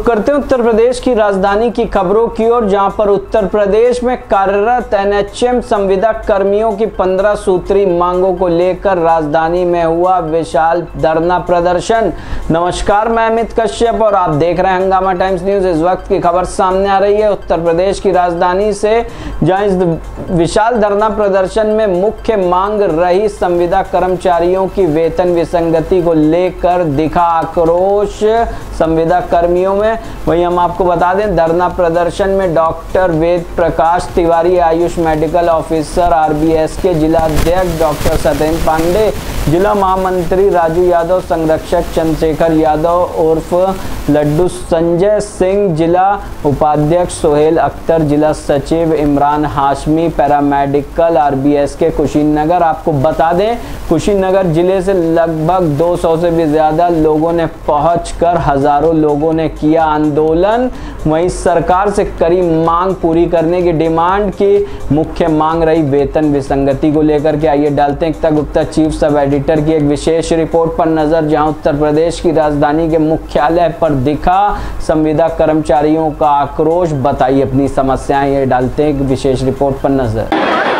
करते हैं उत्तर प्रदेश की राजधानी की खबरों की ओर, जहां पर उत्तर प्रदेश में कार्यरत एनएचएम संविदा कर्मियों की 15 सूत्री मांगों को लेकर राजधानी में हुआ विशाल धरना प्रदर्शन। नमस्कार, मैं अमित कश्यप और आप देख रहे हैं हंगामा टाइम्स न्यूज। इस वक्त की खबर सामने आ रही है उत्तर प्रदेश की राजधानी से, जहां इस विशाल धरना प्रदर्शन में मुख्य मांग रही संविदा कर्मचारियों की वेतन विसंगति को लेकर दिखा आक्रोश संविदा कर्मियों में। वहीं हम आपको बता दें, धरना प्रदर्शन में doctor Ved Prakash Tiwari, Ayush medical officer RBS के जिला अध्यक्ष डॉक्टर सत्येंद्र पांडे, जिला महामंत्री राजू यादव, संरक्षक चंद्रशेखर यादव उर्फ लड्डू, संजय सिंह, जिला उपाध्यक्ष सोहेल अख्तर, जिला सचिव इमरान हाशमी, पैरामेडिकल आरबीएस के कुशीनगर। आपको बता दें, कुशीनगर जिले से लगभग 200 से भी ज्यादा लोगों ने पहुंचकर हजारों लोगों ने किया आंदोलन। वहीं सरकार से करी मांग पूरी करने की डिमांड की। मुख्य मांग रही वेतन विसंगति को लेकर के। आइए डालते हैं Ekta Gupta, chief sub editor की एक विशेष रिपोर्ट पर नजर, जहां उत्तर प्रदेश की राजधानी के मुख्यालय पर दिखा संविदा कर्मचारियों का आक्रोश। बताइए अपनी समस्याएं, ये डालते हैं एक विशेष रिपोर्ट पर नजर।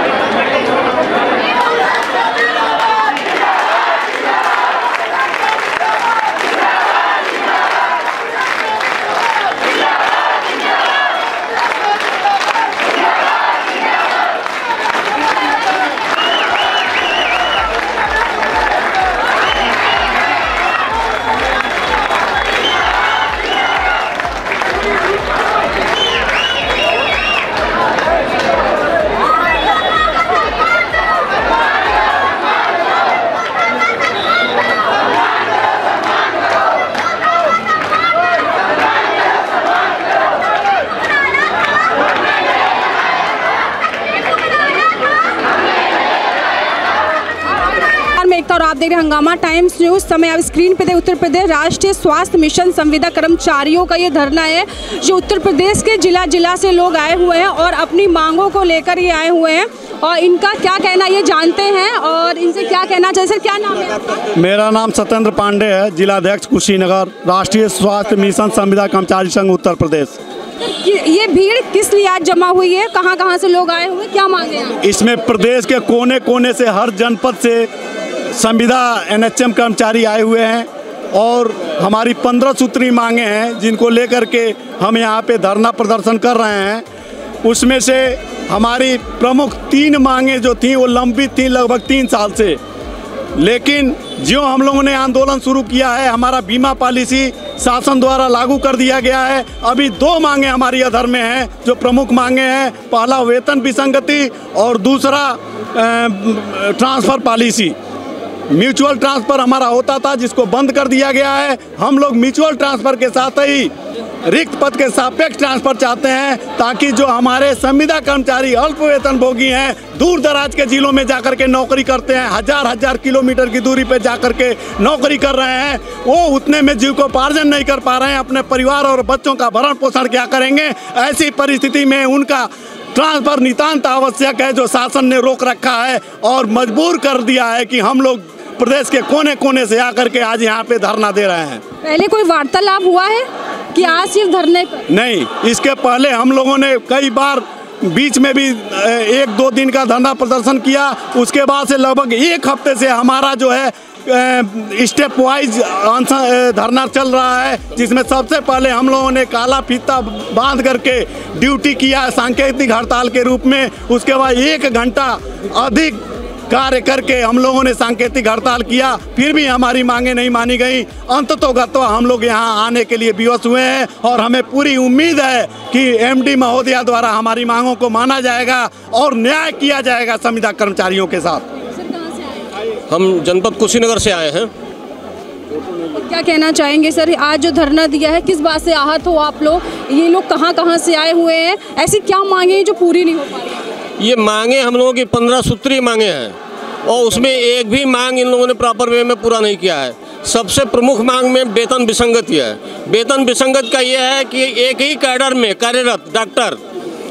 और आप देख रहे हैं हंगामा टाइम्स न्यूज। समय आप स्क्रीन पे देख, उत्तर प्रदेश राष्ट्रीय स्वास्थ्य मिशन संविदा कर्मचारियों का ये धरना है, जो उत्तर प्रदेश के जिला से लोग आए हुए हैं और अपनी मांगों को लेकर ये आए हुए हैं। और इनका क्या कहना ये जानते हैं और इनसे क्या कहना चाहिए। सर, क्या नाम है? मेरा नाम सत्येंद्र पांडे है, जिलाध्यक्ष कुशीनगर, राष्ट्रीय स्वास्थ्य मिशन संविदा कर्मचारी संघ उत्तर प्रदेश। ये भीड़ किस लिए आज जमा हुई है? कहाँ से लोग आए हुए, क्या मांगे हैं? इसमें प्रदेश के कोने कोने से, हर जनपद से संविदा एनएचएम कर्मचारी आए हुए हैं और हमारी 15 सूत्री मांगे हैं, जिनको लेकर के हम यहाँ पे धरना प्रदर्शन कर रहे हैं। उसमें से हमारी प्रमुख 3 मांगे जो थी वो लंबित थी लगभग 3 साल से, लेकिन जो हम लोगों ने आंदोलन शुरू किया है, हमारा बीमा पॉलिसी शासन द्वारा लागू कर दिया गया है। अभी 2 मांगे हमारी अधर में हैं जो प्रमुख मांगे हैं। पहला वेतन विसंगति और दूसरा ट्रांसफ़र पॉलिसी। म्यूचुअल ट्रांसफ़र हमारा होता था, जिसको बंद कर दिया गया है। हम लोग म्यूचुअल ट्रांसफ़र के साथ ही रिक्त पद के सापेक्ष ट्रांसफ़र चाहते हैं, ताकि जो हमारे संविदा कर्मचारी अल्प वेतन भोगी हैं, दूर दराज के जिलों में जाकर के नौकरी करते हैं, हजार किलोमीटर की दूरी पे जाकर के नौकरी कर रहे हैं, वो उतने में जीविकोपार्जन नहीं कर पा रहे हैं, अपने परिवार और बच्चों का भरण पोषण क्या करेंगे। ऐसी परिस्थिति में उनका ट्रांसफ़र नितांत आवश्यक है, जो शासन ने रोक रखा है और मजबूर कर दिया है कि हम लोग प्रदेश के कोने कोने से आकर के आज यहाँ पे धरना दे रहे हैं। पहले कोई वार्तालाप हुआ है कि आज सिर्फ धरने पर? नहीं, इसके पहले हम लोगों ने कई बार बीच में भी 1-2 दिन का धरना प्रदर्शन किया। उसके बाद से लगभग 1 हफ्ते से हमारा जो है स्टेप वाइज धरना चल रहा है, जिसमें सबसे पहले हम लोगों ने काला फीता बांध करके ड्यूटी किया सांकेतिक हड़ताल के रूप में। उसके बाद 1 घंटा अधिक कार्य करके हम लोगों ने सांकेतिक हड़ताल किया, फिर भी हमारी मांगे नहीं मानी गई। अंततोगत्वा हम लोग यहाँ आने के लिए विवश हुए हैं और हमें पूरी उम्मीद है कि एमडी महोदया द्वारा हमारी मांगों को माना जाएगा और न्याय किया जाएगा संविदा कर्मचारियों के साथ। हम जनपद कुशीनगर से आए हैं। क्या कहना चाहेंगे सर, आज जो धरना दिया है, किस बात से आहत हो आप लोग? ये लोग कहाँ से आए हुए हैं? ऐसी क्या मांगे जो पूरी नहीं हो पा रही? ये मांगे हम लोगों की 15 सूत्री मांगे हैं और उसमें एक भी मांग इन लोगों ने प्रॉपर वे में पूरा नहीं किया है। सबसे प्रमुख मांग में वेतन विसंगति है। वेतन विसंगति का ये है कि एक ही कैडर में कार्यरत डॉक्टर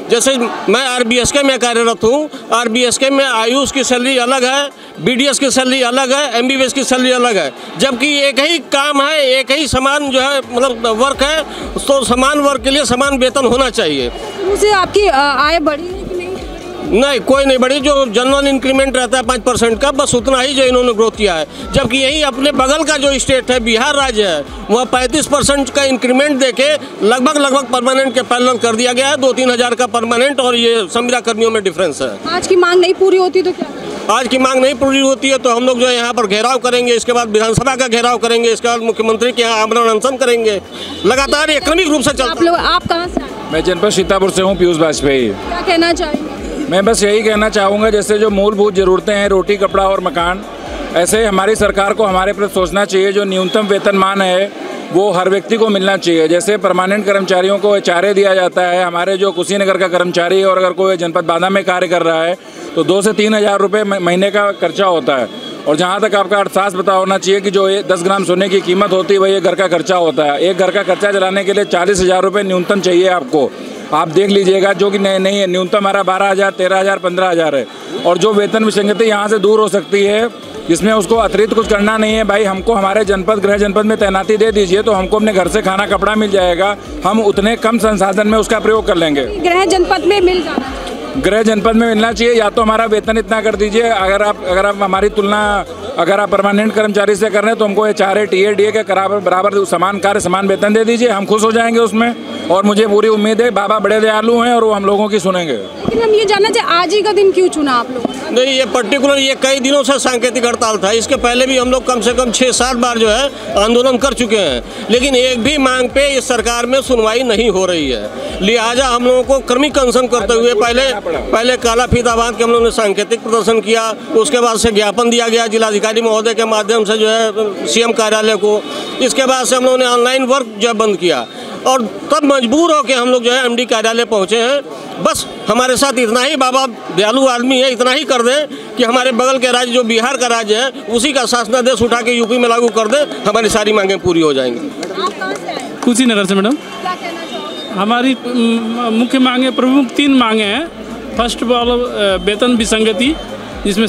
जैसे मैं RBSK में कार्यरत हूँ, RBSK में आयुष की सैलरी अलग है, BDS की सैलरी अलग है, MBBS की सैलरी अलग है, जबकि एक ही काम है, एक ही समान जो है मतलब वर्क है, तो समान वर्क के लिए समान वेतन होना चाहिए। मुझे आपकी आय बढ़ी है कि नहीं? नहीं, कोई नहीं बढ़ी। जो जनरल इंक्रीमेंट रहता है 5% का, बस उतना ही जो इन्होंने ग्रोथ किया है। जबकि यही अपने बगल का जो स्टेट है, बिहार राज्य है, वह 35% का इंक्रीमेंट देके लगभग परमानेंट के पैरेलल कर दिया गया है। 2-3 हज़ार का परमानेंट और ये संविदा कर्मियों में डिफरेंस है। आज की मांग नहीं पूरी होती तो क्या? आज की मांग नहीं पूरी होती है तो हम लोग जो है यहाँ पर घेराव करेंगे, इसके बाद विधानसभा का घेराव करेंगे, इसके बाद मुख्यमंत्री के यहाँ आमरण अनशन करेंगे। लगातार ये क्रमिक रूप से चलता है। आप कहाँ से? मैं जनपद सीतापुर से हूँ, पीयूष वाजपेयी। क्या कहना चाहेंगे? मैं बस यही कहना चाहूँगा, जैसे जो मूलभूत ज़रूरतें हैं, रोटी, कपड़ा और मकान, ऐसे हमारी सरकार को हमारे प्रति सोचना चाहिए। जो न्यूनतम वेतनमान है वो हर व्यक्ति को मिलना चाहिए। जैसे परमानेंट कर्मचारियों को HRA दिया जाता है, हमारे जो कुशीनगर का कर्मचारी है और अगर कोई जनपद बादा में कार्य कर रहा है तो 2 से 3 हज़ार रुपये महीने का खर्चा होता है। और जहाँ तक आपका अर्थशास्त्र पता होना चाहिए कि जो 10 ग्राम सोने की कीमत होती है वही एक घर का खर्चा होता है। एक घर का खर्चा चलाने के लिए 40,000 रुपये न्यूनतम चाहिए आपको। आप देख लीजिएगा, जो कि नहीं है, न्यूनतम हमारा 12,000, 13,000, 15,000 है। और जो वेतन विसंगति यहाँ से दूर हो सकती है, जिसमें उसको अतिरिक्त कुछ करना नहीं है, भाई हमको हमारे जनपद, गृह जनपद में तैनाती दे दीजिए तो हमको अपने घर से खाना कपड़ा मिल जाएगा, हम उतने कम संसाधन में उसका प्रयोग कर लेंगे। गृह जनपद में मिल जाना, गृह जनपद में मिलना चाहिए। या तो हमारा वेतन इतना कर दीजिए, अगर आप हमारी तुलना अगर आप परमानेंट कर्मचारी से कर रहे हैं तो हमको HRA, TA, DA के बराबर समान कार्य समान वेतन दे दीजिए, हम खुश हो जाएंगे उसमें। और मुझे पूरी उम्मीद है बाबा बड़े दयालु हैं और वो हम लोगों की सुनेंगे। लेकिन हम ये जानना चाहे आज ही का दिन क्यों चुना आप लोगों ने? नहीं, ये पर्टिकुलर ये कई दिनों से सांकेतिक हड़ताल था। इसके पहले भी हम लोग कम से कम 6-7 बार जो है आंदोलन कर चुके हैं, लेकिन एक भी मांग पे इस सरकार में सुनवाई नहीं हो रही है। लिहाजा हम लोगों को क्रमिक अनशन करते हुए पहले काला फीता बांध के हम लोगों ने सांकेतिक प्रदर्शन किया। उसके बाद से ज्ञापन दिया गया जिलाधिकारी महोदय के माध्यम से जो है CM कार्यालय को। इसके बाद से हम लोगों ने ऑनलाइन वर्क जो है बंद किया और तब मजबूर होकर हम लोग जो है MD कार्यालय पहुँचे हैं। बस हमारे साथ इतना ही, बाबा दयालु आदमी है, इतना ही कर दें कि हमारे बगल के राज्य जो बिहार का राज्य है उसी का शासनादेश उठा के यूपी में लागू कर दें, हमारी सारी मांगें पूरी हो जाएंगी। आप कहाँ से आए? कुशीनगर से मैडम। क्या कहना चाहोगे? हमारी मुख्य मांगे, प्रमुख 3 मांगे हैं। फर्स्ट ऑफ ऑल वेतन विसंगति, जिसमें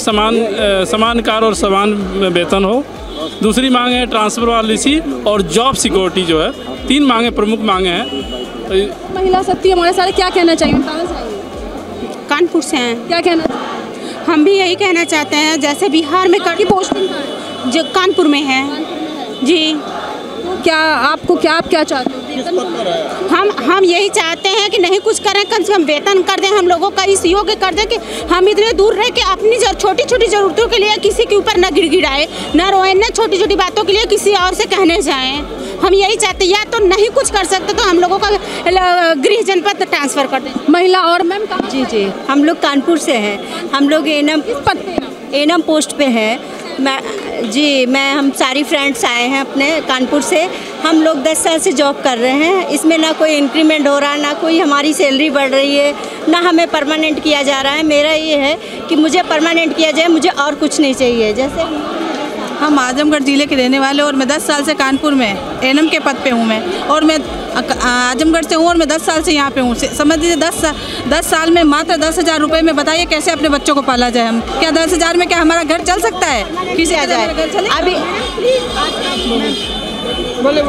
समान कार्य और समान वेतन हो। दूसरी मांग है ट्रांसफर पॉलिसी और जॉब सिक्योरिटी जो है। 3 मांगे प्रमुख मांगे हैं। महिला शक्ति हमारे सारे क्या कहना चाहिए? कहाँ से आए? कानपुर से हैं। क्या कहना चाहिए? हम भी यही कहना चाहते हैं, जैसे बिहार में की पोस्टिंग कहाँ है? जो कानपुर में है जी। क्या आप क्या चाहते हो? हम यही चाहते हैं कि नहीं कुछ करें, कम से कम वेतन कर दें, हम लोगों का इस योग्य कर दें कि हम इतने दूर रह के अपनी छोटी छोटी ज़रूरतों के लिए किसी के ऊपर न गिड़गिड़ाए, न रोए, न छोटी छोटी बातों के लिए किसी और से कहने जाएं। हम यही चाहते हैं, या तो नहीं कुछ कर सकते तो हम लोगों का गृह जनपद ट्रांसफ़र कर दें। महिला और मैम कहाँ? जी, हम लोग कानपुर से हैं। हम लोग एनम पोस्ट पे है। हम सारी फ्रेंड्स आए हैं अपने कानपुर से। हम लोग 10 साल से जॉब कर रहे हैं, इसमें ना कोई इंक्रीमेंट हो रहा, ना कोई हमारी सैलरी बढ़ रही है, ना हमें परमानेंट किया जा रहा है। मेरा ये है कि मुझे परमानेंट किया जाए, मुझे और कुछ नहीं चाहिए। जैसे हम आजमगढ़ ज़िले के रहने वाले और मैं 10 साल से कानपुर में एनएम के पद पे हूँ मैं, और मैं आजमगढ़ से हूँ और मैं 10 साल से यहाँ पे हूँ। समझ लीजिए 10 साल में मात्र 10,000 रुपये में बताइए कैसे अपने बच्चों को पाला जाए। हम क्या 10,000 में क्या हमारा घर चल सकता है? किसी आ जाए अभी बोले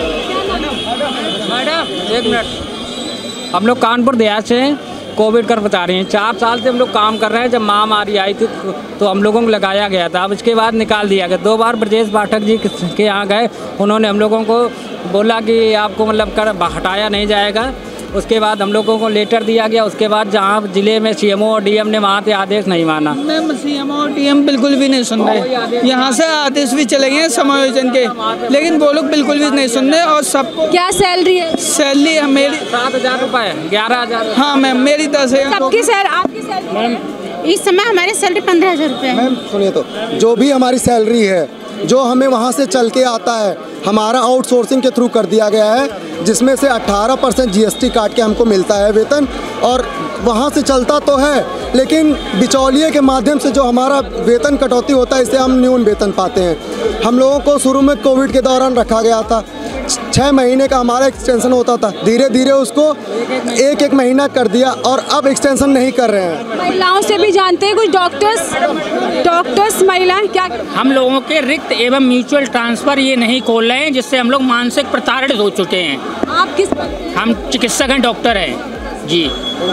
मैडम 1 मिनट। हम लोग कानपुर देहात से कोविड कर्मचारी हैं। 4 साल से हम लोग काम कर रहे हैं। जब महामारी आई थी तो हम लोगों को लगाया गया था, अब इसके बाद निकाल दिया गया। 2 बार ब्रजेश पाठक जी के यहाँ गए, उन्होंने हम लोगों को बोला कि आपको मतलब हटाया नहीं जाएगा। उसके बाद हम लोगों को लेटर दिया गया। उसके बाद जहाँ जिले में CMO और DM ने वहाँ से आदेश नहीं माना। मैम CMO और DM बिल्कुल भी नहीं सुन रहे। यहाँ से आदेश भी चले गए समायोजन के, लेकिन वो लोग बिल्कुल भी नहीं सुन रहे। और सबको क्या सैलरी है? सैलरी मेरी 7,000 रुपये, 11,000। हाँ मैम, मेरी 10 है। सबकी आपकी सैलरी? इस समय हमारी सैलरी 15,000 रुपये है। मैम सुनिए, तो जो भी हमारी सैलरी है, जो हमें वहाँ से चल के आता है, हमारा आउटसोर्सिंग के थ्रू कर दिया गया है, जिसमें से 18% GST काट के हमको मिलता है वेतन। और वहाँ से चलता तो है, लेकिन बिचौलिए के माध्यम से जो हमारा वेतन कटौती होता है, इससे हम न्यून वेतन पाते हैं। हम लोगों को शुरू में कोविड के दौरान रखा गया था, 6 महीने का हमारा एक्सटेंशन होता था, धीरे धीरे उसको एक महीना कर दिया और अब एक्सटेंशन नहीं कर रहे हैं। महिलाओं से भी जानते हैं कुछ डॉक्टर्स महिलाएं क्या? हम लोगों के रिक्त एवं म्यूचुअल ट्रांसफ़र ये नहीं खोल रहे हैं, जिससे हम लोग मानसिक प्रताड़ित हो चुके हैं। आप किस? हम चिकित्सक हैं, डॉक्टर हैं जी।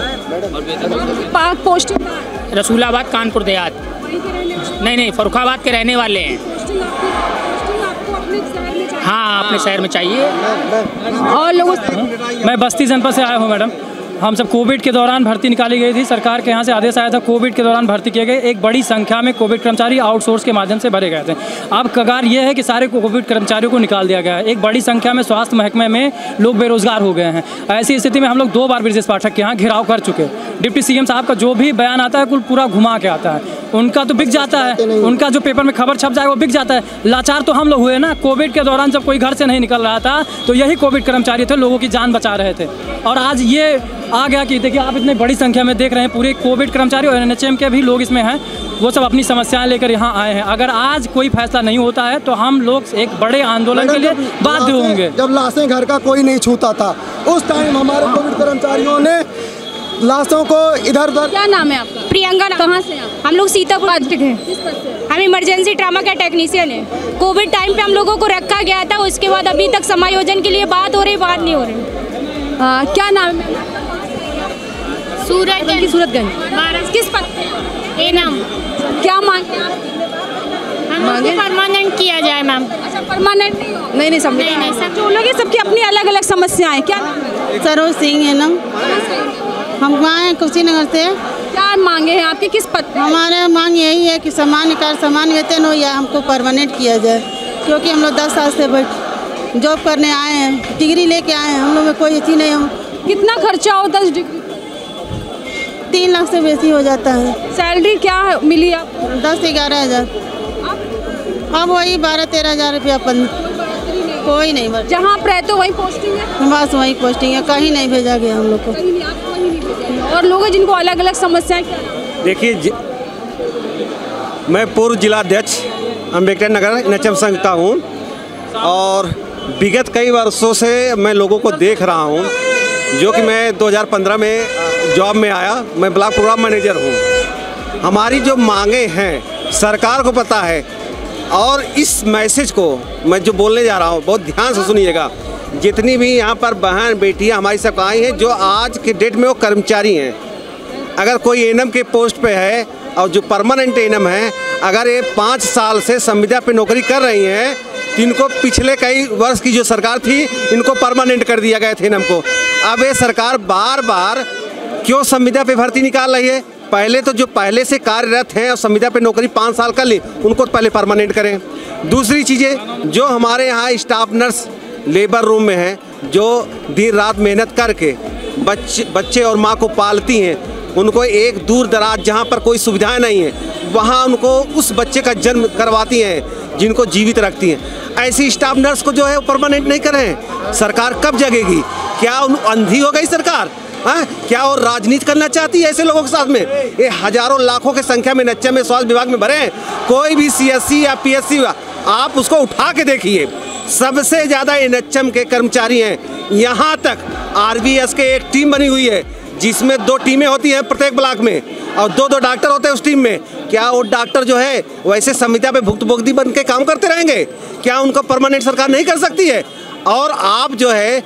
पोस्टिंग रसूलाबाद कानपुर देहात। नहीं, फरुखाबाद के रहने वाले हैं। हाँ, अपने शहर में चाहिए। और लोगों मैं बस्ती जनपद से आया हूँ मैडम। हम सब कोविड के दौरान भर्ती निकाली गई थी, सरकार के यहाँ से आदेश आया था, कोविड के दौरान भर्ती किए गए। एक बड़ी संख्या में कोविड कर्मचारी आउटसोर्स के माध्यम से भरे गए थे। अब कगार ये है कि सारे कोविड कर्मचारियों को निकाल दिया गया है। एक बड़ी संख्या में स्वास्थ्य महकमे में लोग बेरोजगार हो गए हैं। ऐसी स्थिति में हम लोग 2 बार ब्रजेश पाठक के यहाँ घेराव कर चुके। डिप्टी सीएम साहब का जो भी बयान आता है कुल पूरा घुमा के आता है। उनका तो बिक जाता है, उनका जो पेपर में खबर छप जाए वो बिक जाता है। लाचार तो हम लोग हुए ना। कोविड के दौरान जब कोई घर से नहीं निकल रहा था तो यही कोविड कर्मचारी थे, लोगों की जान बचा रहे थे। और आज ये आ गया कि देखिए आप इतनी बड़ी संख्या में देख रहे हैं, पूरे कोविड कर्मचारी और एनएचएम के भी लोग इसमें हैं, वो सब अपनी समस्याएं लेकर यहाँ आए हैं। अगर आज कोई फैसला नहीं होता है तो हम लोग एक बड़े आंदोलन के लिए बाध्य होंगे। जब लाशें घर का कोई नहीं छूता था उस टाइम हमारे कोविड कर्मचारियों ने लाशों को इधर उधर। क्या नाम है आपका? प्रियंका। कहाँ से आप? हम लोग सीतापुर हैं। हम इमरजेंसी ट्रामा के टेक्नीशियन है। कोविड टाइम पे हम लोगों को रखा गया था, उसके बाद अभी तक समायोजन के लिए बात हो रही, बात नहीं हो रही। क्या नाम है? सूरतगंज। किस पद पे? एनम। क्या मांगते हैं आप? परमानेंट किया जाए मैम। अच्छा, परमानेंट नहीं सब जो लोग हैं सबकी अपनी अलग अलग समस्याएं। क्या? सरोज सिंह है ना। हम वहाँ कुशीनगर से। क्या मांगे हैं आपके? किस पद पे? हमारे मांग यही है कि समान वेतन हो या हमको परमानेंट किया जाए, क्योंकि हम लोग 10 साल से जॉब करने आए हैं, डिग्री लेके आए हैं, हम लोग में कोई अथी नहीं। हम कितना खर्चा हो? 10 डिग्री 3 लाख से बेसी हो जाता है। सैलरी क्या मिली आपको? 10-11 हज़ार। अब वही 12-13 हज़ार रुपया कोई नहीं बस। जहाँ आप रहते हो वही पोस्टिंग है? बस वही पोस्टिंग है, कहीं नहीं भेजा गया हम लोग को। और लोग हैं जिनको अलग अलग समस्याएं? देखिए, मैं पूर्व जिलाध्यक्ष अम्बेडकर नगर एनएचएम संघ का हूँ और विगत कई वर्षों से मैं लोगों को देख रहा हूँ, जो कि मैं 2015 में जॉब में आया। मैं ब्लॉक प्रोग्राम मैनेजर हूँ। हमारी जो मांगे हैं सरकार को पता है, और इस मैसेज को मैं जो बोलने जा रहा हूँ बहुत ध्यान से सुनिएगा। जितनी भी यहाँ पर बहन बेटियाँ हमारी सब आई हैं जो आज के डेट में वो कर्मचारी हैं, अगर कोई एनएम के पोस्ट पे है और जो परमानेंट एनएम है, अगर ये 5 साल से संविदा पे नौकरी कर रही हैं तो इनको पिछले कई वर्ष की जो सरकार थी इनको परमानेंट कर दिया गया था एनएम को। अब ये सरकार बार बार क्यों संविदा पे भर्ती निकाल रही है? पहले तो जो पहले से कार्यरत हैं और संविदा पे नौकरी 5 साल कर ली उनको तो पहले परमानेंट करें। दूसरी चीज़ें, जो हमारे यहाँ स्टाफ नर्स लेबर रूम में हैं, जो दिन रात मेहनत करके बच्चे और माँ को पालती हैं, उनको एक दूर दराज जहाँ पर कोई सुविधाएं नहीं है वहाँ उनको उस बच्चे का जन्म करवाती हैं जिनको जीवित रखती हैं। ऐसी स्टाफ नर्स को जो है वो परमानेंट नहीं करें। सरकार कब जगेगी? क्या अंधी हो गई सरकार? हाँ, क्या और राजनीति करना चाहती है ऐसे लोगों के साथ में? ये हजारों लाखों की संख्या में एनएचएम में स्वास्थ्य विभाग में भरे हैं। कोई भी सीएससी या पीएससी आप उसको उठा के देखिए, सबसे ज़्यादा एनएचएम के कर्मचारी हैं। यहाँ तक आरबीएस के एक टीम बनी हुई है जिसमें 2 टीमें होती हैं प्रत्येक ब्लॉक में और 2-2 डॉक्टर होते हैं उस टीम में। क्या वो डॉक्टर जो है वैसे संविदा पे भुक्तभोगी बन के काम करते रहेंगे? क्या उनको परमानेंट सरकार नहीं कर सकती है? और आप जो है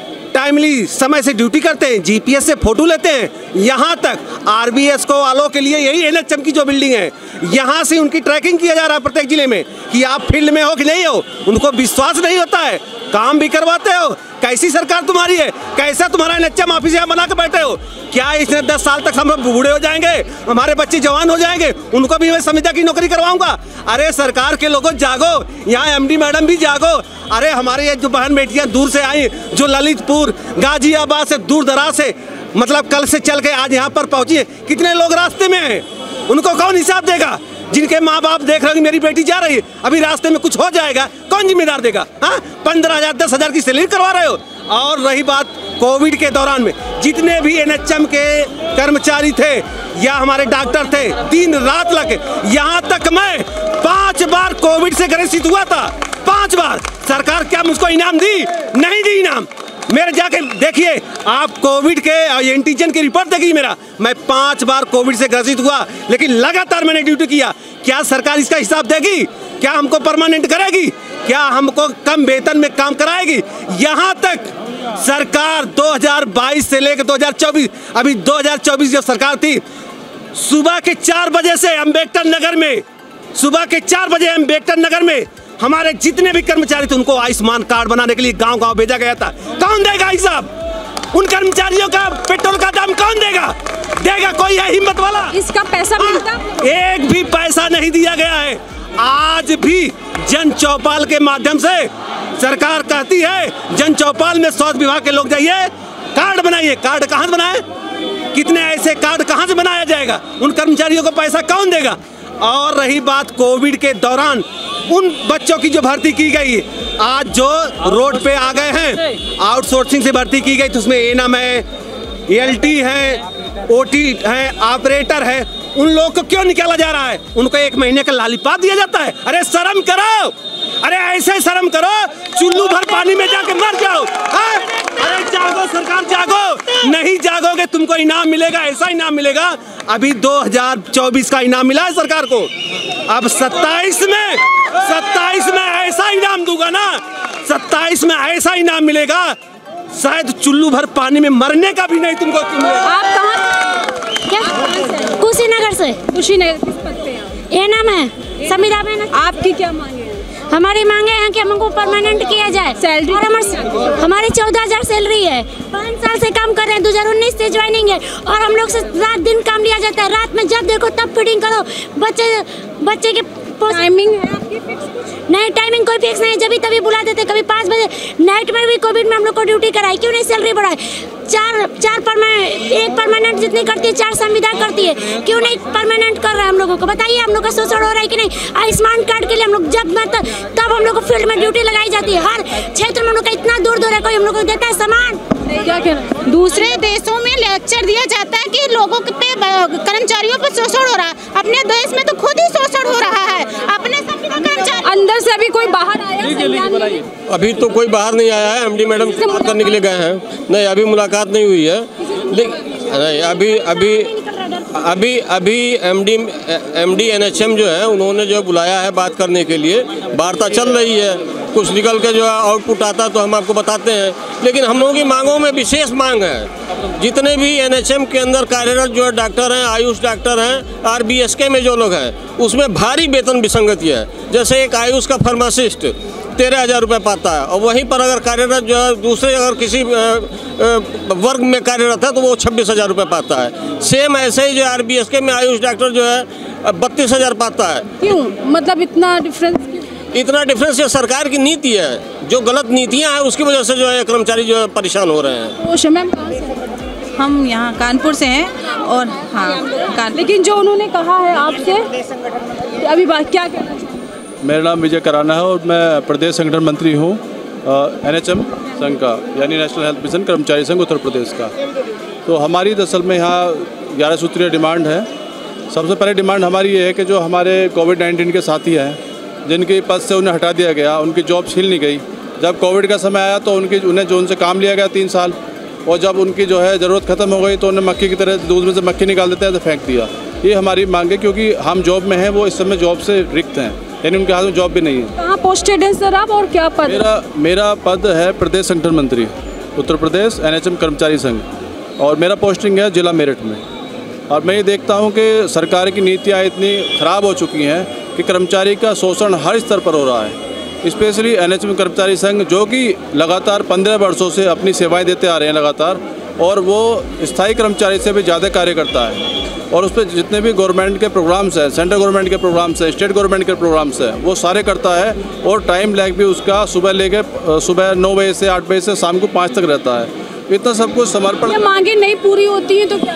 टाइमली समय से ड्यूटी करते हैं, जीपीएस से फोटो लेते हैं। यहाँ तक आरबीएस को वालों के लिए यही एनएचएम की जो बिल्डिंग है, यहाँ से उनकी ट्रैकिंग किया जा रहा है प्रत्येक जिले में कि आप फील्ड में हो कि नहीं हो। उनको विश्वास नहीं होता है, काम भी करवाते हो। कैसी सरकार तुम्हारी है? कैसा तुम्हारा एनएचएम ऑफिस यहाँ बना के बैठे हो? क्या इसने 10 साल तक हम लोग बूढ़े हो जाएंगे, हमारे बच्चे जवान हो जाएंगे, उनको भी मैं संविदा की नौकरी करवाऊंगा? अरे सरकार के लोगों जागो, यहाँ एमडी मैडम भी जागो। अरे हमारे ये जो बहन बेटियाँ दूर से आई, जो ललितपुर गाजियाबाद से दूर दराज से मतलब कल से चल के आज यहाँ पर पहुँची है, कितने लोग रास्ते में हैं? उनको कौन हिसाब देगा? जिनके माँ बाप देख रहे हैं मेरी बेटी जा रही है, अभी रास्ते में कुछ हो जाएगा, कौन जिम्मेदार देगा? हाँ, 15,000 10,000 की सैलरी करवा रहे हो। और रही बात कोविड के दौरान में जितने भी एनएचएम के कर्मचारी थे या हमारे डॉक्टर थे, दिन रात लगे। यहाँ तक मैं 5 बार कोविड से ग्रसित हुआ था, 5 बार। सरकार क्या मुझको इनाम दी? नहीं दी इनाम। मेरे जाके देखिए आप, कोविड के एंटीजन की रिपोर्ट देखिए मेरा, मैं 5 बार कोविड से ग्रसित हुआ, लेकिन लगातार मैंने ड्यूटी किया। क्या सरकार इसका हिसाब देगी? क्या हमको परमानेंट करेगी? क्या हमको कम वेतन में काम कराएगी? यहाँ तक सरकार 2022 से लेकर 2024, अभी 2024 जब सरकार थी, सुबह के 4 बजे से अम्बेडकर नगर में, सुबह के 4 बजे अम्बेडकर नगर में हमारे जितने भी कर्मचारी थे उनको आयुष्मान कार्ड बनाने के लिए गांव-गांव भेजा गया था। कौन देगा हिसाब? उन कर्मचारियों का पेट्रोल का दाम कौन देगा? देगा कोई है हिम्मत वाला? इसका पैसा मिलता? एक भी पैसा नहीं दिया गया है। आज भी जन चौपाल के माध्यम से सरकार कहती है जन चौपाल में स्वास्थ्य विभाग के लोग जाइए, कार्ड बनाइए। कार्ड कहाँ से बनाए? कितने ऐसे कार्ड कहाँ से बनाया जाएगा? उन कर्मचारियों को पैसा कौन देगा? और रही बात कोविड के दौरान उन बच्चों की जो भर्ती की गई, आज जो रोड पे आ गए हैं, आउटसोर्सिंग से भर्ती की गई, तो उसमें एएनएम है, एलटी है, ओटी है, ऑपरेटर है, उन लोगों को क्यों निकाला जा रहा है? उनको 1 महीने का लालीपाप दिया जाता है। अरे शर्म करो, अरे ऐसे शर्म करो, चुल्लू भर पानी में जाके मर जाओ। अरे जागो सरकार, जागो। नहीं जागोगे तुमको इनाम मिलेगा, ऐसा इनाम मिलेगा। अभी 2024 का इनाम मिला है सरकार को, अब 27 में ऐसा इनाम दूंगा ना, 27 में ऐसा इनाम मिलेगा, शायद चुल्लू भर पानी में मरने का भी नहीं तुमको मिलेगा। आप कहाँ? कुशीनगर से। कुशीनगर किस पद पे हैं? ये नाम है संविदा में। आपकी क्या मांगे हैं? हमारी मांगे हैं कि हमको परमानेंट किया जाए। सैलरी और हमारी 14,000 सैलरी है, 5 साल से काम कर रहे हैं, 2019 से ज्वाइनिंग है, और हम लोग से रात दिन काम लिया जाता है। रात में जब देखो तब फीडिंग करो। बच्चे के टाइमिंग है आपकी फिक्स? नहीं, टाइमिंग कोई फिक्स नहीं, जब तभी बुला देते। कभी 5 बजे नाइट में भी कोविड में हम लोग को ड्यूटी कराई, क्यों नहीं सैलरी बढ़ाई? 1 परमानेंट जितनी करती है 4 संविदा करती है, क्यों नहीं परमानेंट कर रहा है हम लोगों को? बताइए, हम लोग का शोषण हो रहा है कि नहीं? आयुष्मान कार्ड के लिए हम लोग जब तब हम लोग को फील्ड में ड्यूटी लगाई जाती है। हर क्षेत्र में हम लोग का इतना दूर है, कोई हम लोग को देता है सामान? क्या कहना? दूसरे देशों में लेक्चर दिया जाता है कि लोगों पे, कर्मचारियों पर शोषण हो रहा है। अपने देश में तो खुद ही शोषण हो रहा है। अपने कर्मचारी अंदर से अभी कोई बाहर आया? अभी तो कोई बाहर नहीं आया है। एमडी मैडम से बात करने के लिए गए हैं, नहीं अभी मुलाकात नहीं हुई है। लेकिन अभी एमडी एनएचएम जो है उन्होंने जो बुलाया है बात करने के लिए, वार्ता चल रही है। कुछ निकल के जो आउटपुट आता है तो हम आपको बताते हैं। लेकिन हम लोगों की मांगों में विशेष मांग है, जितने भी एनएचएम के अंदर कार्यरत जो डॉक्टर हैं, आयुष डॉक्टर हैं, आरबीएसके में जो लोग हैं, उसमें भारी वेतन विसंगति है। जैसे एक आयुष का फार्मासिस्ट 13,000 रुपये पाता है, और वहीं पर अगर कार्यरत जो है दूसरे अगर किसी वर्ग में कार्यरत है तो वो 26,000 रुपये पाता है। सेम ऐसे ही जो आरबीएसके में आयुष डॉक्टर जो है 32,000 पाता है। क्यों? मतलब इतना डिफरेंस? इतना डिफरेंस ये सरकार की नीति है, जो गलत नीतियां हैं उसकी वजह से जो है कर्मचारी जो है परेशान हो रहे हैं। मैम कहाँ से? हम यहाँ कानपुर से हैं। और हाँ, लेकिन जो उन्होंने कहा है आपसे अभी बात क्या कहना चाहिए? मेरा नाम विजय कराना है और मैं प्रदेश संगठन मंत्री हूँ एनएचएम संघ का, यानी नेशनल हेल्थ मिशन कर्मचारी संघ उत्तर प्रदेश का। तो हमारी दरअसल में यहाँ 11 सूत्रीय डिमांड है। सबसे पहले डिमांड हमारी ये है कि जो हमारे कोविड-19 के साथी हैं, जिनके पद से उन्हें हटा दिया गया, उनकी जॉब छीन ली गई। जब कोविड का समय आया तो उन्हें जो उनसे काम लिया गया 3 साल, और जब उनकी जो है ज़रूरत ख़त्म हो गई तो उन्हें मक्खी की तरह दूध में से मक्खी निकाल देते हैं तो फेंक दिया। ये हमारी मांग है, क्योंकि हम जॉब में हैं, वो इस समय जॉब से रिक्त हैं, यानी उनके हाथ में जॉब भी नहीं है। कहाँ पोस्टेड हैं सर आप और क्या पद? मेरा पद है प्रदेश संगठन मंत्री उत्तर प्रदेश एनएचएम कर्मचारी संघ, और मेरा पोस्टिंग है जिला मेरठ में। और मैं ये देखता हूँ कि सरकार की नीतियाँ इतनी ख़राब हो चुकी हैं कि कर्मचारी का शोषण हर स्तर पर हो रहा है। स्पेशली एनएचएम कर्मचारी संघ, जो कि लगातार 15 वर्षों से अपनी सेवाएं देते आ रहे हैं लगातार, और वो स्थायी कर्मचारी से भी ज़्यादा कार्य करता है। और उस पर जितने भी गवर्नमेंट के प्रोग्राम्स हैं, सेंट्रल गवर्नमेंट के प्रोग्राम्स हैं, स्टेट गवर्नमेंट के प्रोग्राम्स हैं, वो सारे करता है। और टाइम लैग भी उसका सुबह 9 बजे से 8 बजे से शाम को 5 तक रहता है। इतना सब कुछ समर्पण। मांगे नहीं पूरी होती हैं तो क्या?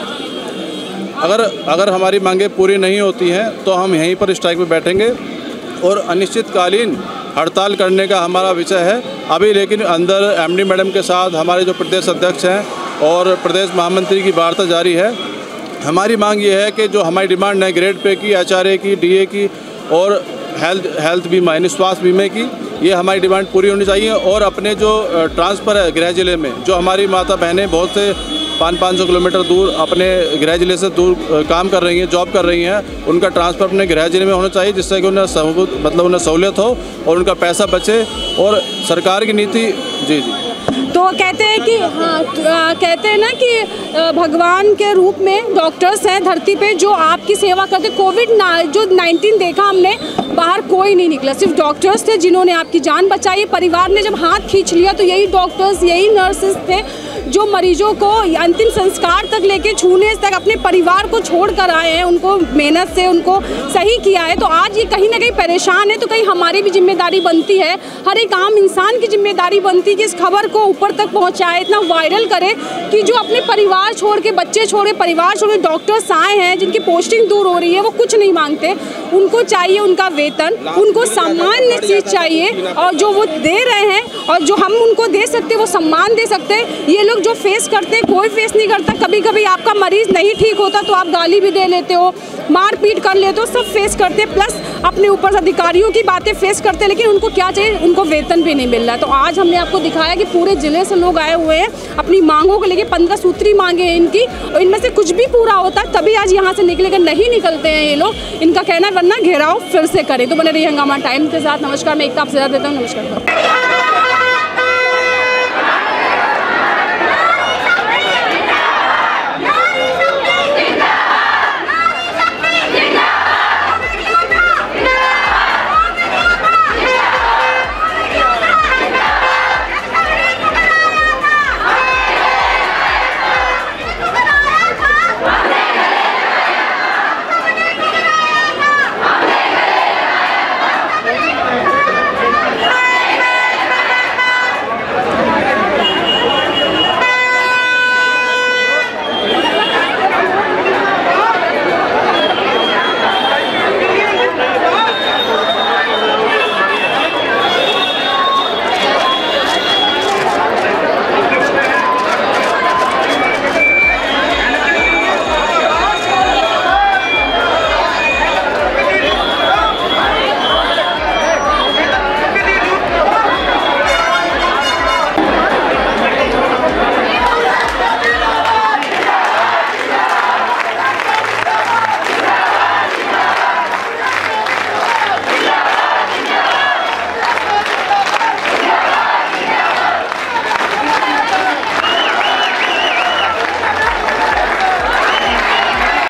अगर हमारी मांगे पूरी नहीं होती हैं तो हम यहीं पर स्ट्राइक में बैठेंगे और अनिश्चितकालीन हड़ताल करने का हमारा विषय है अभी। लेकिन अंदर एमडी मैडम के साथ हमारे जो प्रदेश अध्यक्ष हैं और प्रदेश महामंत्री की वार्ता जारी है। हमारी मांग ये है कि जो हमारी डिमांड है ग्रेड पे की, एचआरए की, डीए की और हेल्थ बीमा यानी स्वास्थ्य बीमे की, ये हमारी डिमांड पूरी होनी चाहिए। और अपने जो ट्रांसफ़र है गृह जिले में, जो हमारी माता बहनें बहुत से 500 किलोमीटर दूर अपने गृह जिले से दूर काम कर रही हैं, जॉब कर रही हैं, उनका ट्रांसफ़र अपने गृह जिले में होना चाहिए, जिससे कि उन्हें सहूलियत हो और उनका पैसा बचे। और सरकार की नीति जी तो कहते हैं कि कहते हैं ना कि भगवान के रूप में डॉक्टर्स हैं धरती पे जो आपकी सेवा करते। कोविड-19 देखा हमने, बाहर कोई नहीं निकला, सिर्फ डॉक्टर्स थे जिन्होंने आपकी जान बचाई। परिवार ने जब हाथ खींच लिया तो यही डॉक्टर्स, यही नर्सेस थे जो मरीजों को अंतिम संस्कार तक लेके छूने तक अपने परिवार को छोड़ कर आए हैं, उनको मेहनत से उनको सही किया है। तो आज ये कहीं ना कहीं परेशान है, तो कहीं हमारी भी जिम्मेदारी बनती है, हर एक आम इंसान की जिम्मेदारी बनती है कि इस खबर को ऊपर तक पहुंचाए, इतना वायरल करे कि जो अपने परिवार छोड़ के, बच्चे छोड़ के, परिवार छोड़ के डॉक्टर्स आए हैं जिनकी पोस्टिंग दूर हो रही है, वो कुछ नहीं मांगते, उनको चाहिए उनका वेतन, उनको सामान्य चीज़ चाहिए, और जो वो दे रहे हैं और जो हम उनको दे सकते वो सम्मान दे सकते हैं। ये लोग जो फेस करते हैं, कोई फेस नहीं करता। कभी कभी आपका मरीज नहीं ठीक होता तो आप गाली भी दे लेते हो, मारपीट कर लेते हो, सब फेस करते हैं, प्लस अपने ऊपर से अधिकारियों की बातें फेस करते हैं, लेकिन उनको क्या चाहिए, उनको वेतन भी नहीं मिल रहा है। तो आज हमने आपको दिखाया कि पूरे जिले से लोग आए हुए हैं अपनी मांगों को लेके। 15 सूत्री मांगे हैं इनकी, और इनमें से कुछ भी पूरा होता है तभी आज यहाँ से निकलेगा, नहीं निकलते हैं ये लोग। इनका कहना है वरना घेराव फिर से करें। तो बने रहिए हंगामा टाइम के साथ। नमस्कार, मैं एकता आपसे देता हूँ। नमस्कार।